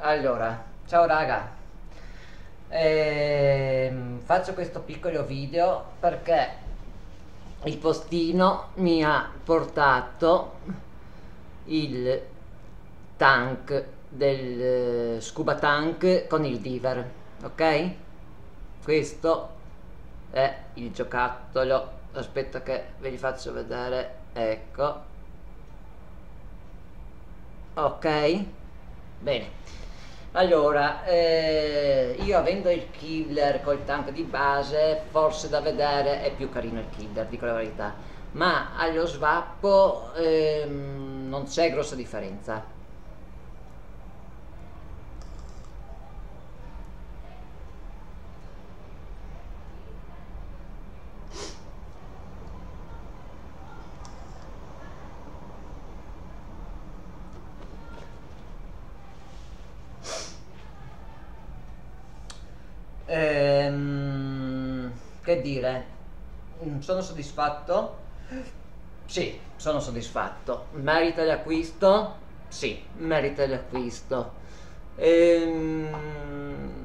Allora, ciao raga. Faccio questo piccolo video perché il postino mi ha portato il tank del scuba tank con il diver, ok? Questo è il giocattolo. Aspetta che ve li faccio vedere, ecco. Ok, bene. Allora, io avendo il killer col tank di base, forse da vedere è più carino il killer, dico la verità, ma allo svappo non c'è grossa differenza. Che dire? Sono soddisfatto? Sì, sono soddisfatto. Merita l'acquisto? Sì, merita l'acquisto. Ehm,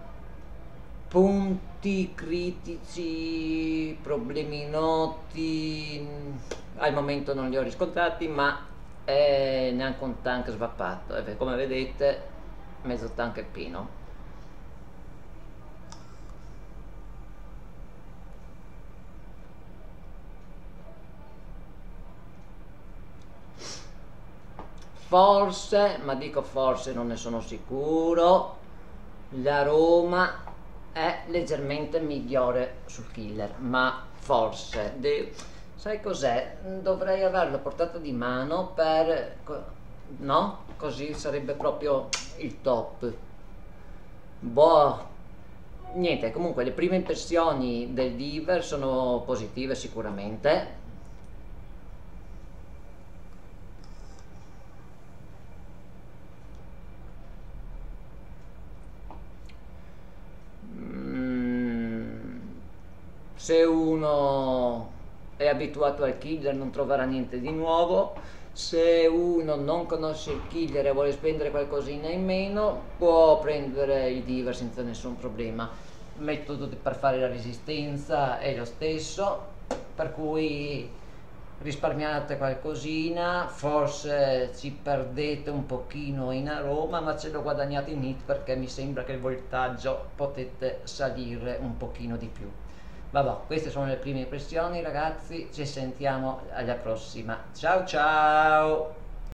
Punti critici, problemi noti, al momento non li ho riscontrati, ma è neanche un tank svappato. E come vedete, mezzo tank è pieno. Forse, ma dico forse, non ne sono sicuro, la Roma è leggermente migliore sul killer, ma forse. Sai cos'è? Dovrei averlo portato di mano per... no? Così sarebbe proprio il top. Boh, niente, comunque le prime impressioni del diver sono positive sicuramente. Mm, Se uno è abituato al killer non troverà niente di nuovo, se uno non conosce il killer e vuole spendere qualcosina in meno, può prendere il diver senza nessun problema. Il metodo per fare la resistenza è lo stesso, per cui risparmiate qualcosina, forse ci perdete un pochino in aroma, ma ce lo guadagnate in hit perché mi sembra che il voltaggio potete salire un pochino di più. Vabbè, queste sono le prime impressioni ragazzi, ci sentiamo alla prossima. Ciao ciao!